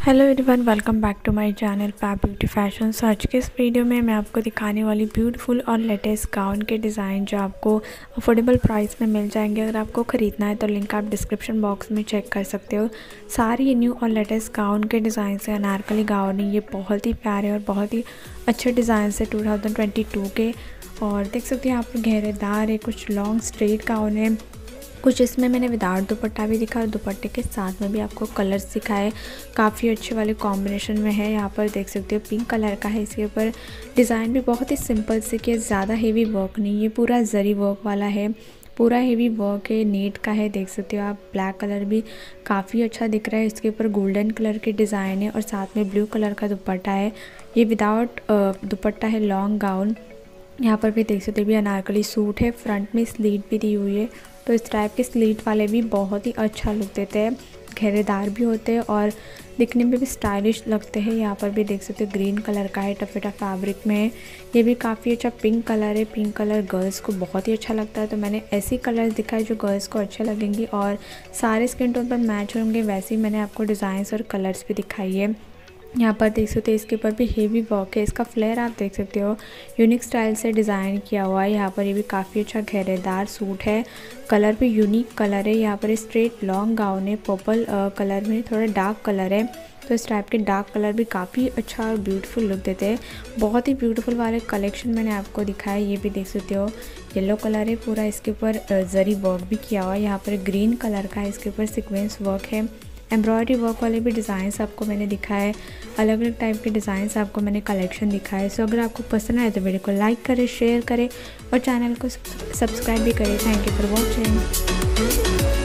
Hello everyone, welcome back to my channel fab beauty fashion. आज के इस video में मैं आपको दिखाने वाली ब्यूटीफुल और लेटेस्ट गाउन के डिज़ाइन जो आपको अफोर्डेबल प्राइस में मिल जाएंगे। अगर आपको ख़रीदना है तो लिंक आप डिस्क्रिप्शन बॉक्स में चेक कर सकते हो। सारी ये न्यू और लेटेस्ट गाउन के डिज़ाइन से अनारकली गाउन है, ये बहुत ही प्यारे और बहुत ही अच्छे डिज़ाइन से 2022 के। और देख सकते हैं आप घेरेदार है, कुछ लॉन्ग स्ट्रेट गाउन है, कुछ इसमें मैंने विदाउट दुपट्टा भी दिखा और दुपट्टे के साथ में भी आपको कलर्स दिखाए, काफ़ी अच्छे वाले कॉम्बिनेशन में है। यहाँ पर देख सकते हो पिंक कलर का है, इसके ऊपर डिज़ाइन भी बहुत ही सिंपल से किया, ज़्यादा हेवी वर्क नहीं, ये पूरा जरी वर्क वाला है, पूरा हेवी वर्क है, नेट का है। देख सकते हो आप ब्लैक कलर भी काफ़ी अच्छा दिख रहा है, इसके ऊपर गोल्डन कलर के डिज़ाइन है और साथ में ब्लू कलर का दुपट्टा है। ये विदाउट दुपट्टा है, लॉन्ग गाउन। यहाँ पर भी देख सकते हो भी अनारकली सूट है, फ्रंट में स्लीट भी दी हुई है, तो इस टाइप के स्लीट वाले भी बहुत ही अच्छा लुक देते हैं, घेरेदार भी होते हैं और दिखने में भी स्टाइलिश लगते हैं। यहाँ पर भी देख सकते हो ग्रीन कलर का है, टफेटा फैब्रिक में है, ये भी काफ़ी अच्छा पिंक कलर है। पिंक कलर गर्ल्स को बहुत ही अच्छा लगता है, तो मैंने ऐसी कलर्स दिखाए जो गर्ल्स को अच्छे लगेंगी और सारे स्किन टोन पर मैच होंगे, वैसे ही मैंने आपको डिज़ाइंस और कलर्स भी दिखाई है। यहाँ पर देख सकते हो इसके ऊपर भी हेवी वर्क है, इसका फ्लेयर आप देख सकते हो यूनिक स्टाइल से डिज़ाइन किया हुआ है। यहाँ पर ये भी काफ़ी अच्छा घेरेदार सूट है, कलर भी यूनिक कलर है। यहाँ पर स्ट्रेट लॉन्ग गाउन है, पर्पल कलर में, थोड़ा डार्क कलर है, तो इस टाइप के डार्क कलर भी काफ़ी अच्छा और ब्यूटीफुल लुक देते हैं। बहुत ही ब्यूटीफुल वाले कलेक्शन मैंने आपको दिखाया। ये भी देख सकते हो येलो कलर है, पूरा इसके ऊपर जरी वर्क भी किया हुआ है। यहाँ पर ग्रीन कलर का है, इसके ऊपर सीक्वेंस वर्क है, एम्ब्रॉयडरी वर्क वाले भी डिज़ाइंस आपको मैंने दिखाए, अलग अलग टाइप के डिज़ाइंस आपको मैंने कलेक्शन दिखाए। सो अगर आपको पसंद आए तो वीडियो को लाइक करें, शेयर करें और चैनल को सब्सक्राइब भी करें। Thank you for watching.